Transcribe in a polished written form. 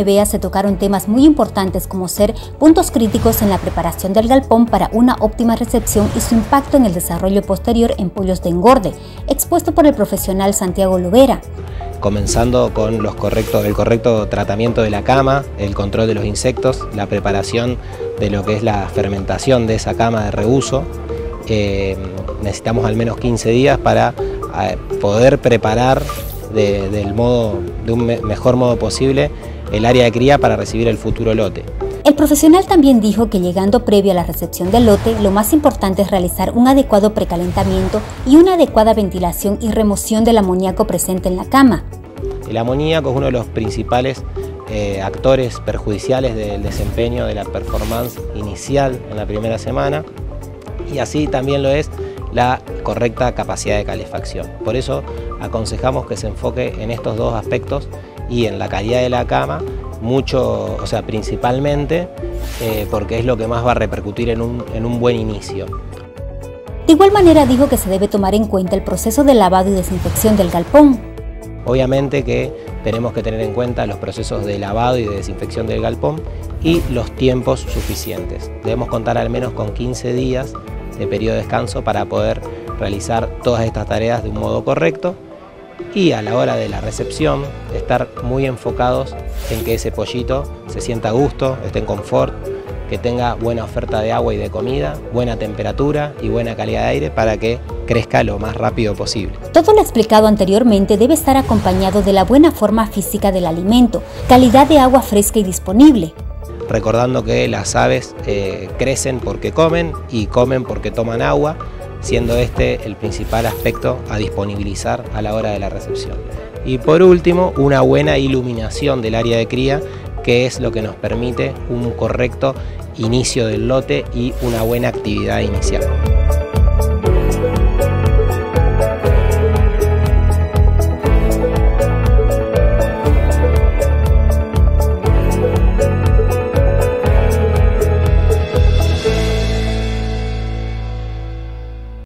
MEVEA se tocaron temas muy importantes como ser puntos críticos en la preparación del galpón para una óptima recepción y su impacto en el desarrollo posterior en pollos de engorde, expuesto por el profesional Santiago Lovera. Comenzando con el correcto tratamiento de la cama, el control de los insectos, la preparación de lo que es la fermentación de esa cama de reuso. Necesitamos al menos 15 días para poder preparar de un mejor modo posible el área de cría para recibir el futuro lote. El profesional también dijo que llegando previo a la recepción del lote, lo más importante es realizar un adecuado precalentamiento y una adecuada ventilación y remoción del amoníaco presente en la cama. El amoníaco es uno de los principales actores perjudiciales del desempeño de la performance inicial en la primera semana, y así también lo es la correcta capacidad de calefacción. Por eso aconsejamos que se enfoque en estos dos aspectos y en la calidad de la cama, principalmente porque es lo que más va a repercutir en un buen inicio. De igual manera dijo que se debe tomar en cuenta el proceso de lavado y desinfección del galpón. Obviamente que tenemos que tener en cuenta los procesos de lavado y de desinfección del galpón y los tiempos suficientes. Debemos contar al menos con 15 días de periodo de descanso para poder realizar todas estas tareas de un modo correcto, y a la hora de la recepción estar muy enfocados en que ese pollito se sienta a gusto, esté en confort, que tenga buena oferta de agua y de comida, buena temperatura y buena calidad de aire para que crezca lo más rápido posible. Todo lo explicado anteriormente debe estar acompañado de la buena forma física del alimento, calidad de agua fresca y disponible. Recordando que las aves crecen porque comen y comen porque toman agua, siendo este el principal aspecto a disponibilizar a la hora de la recepción. Y por último, una buena iluminación del área de cría, que es lo que nos permite un correcto inicio del lote y una buena actividad inicial.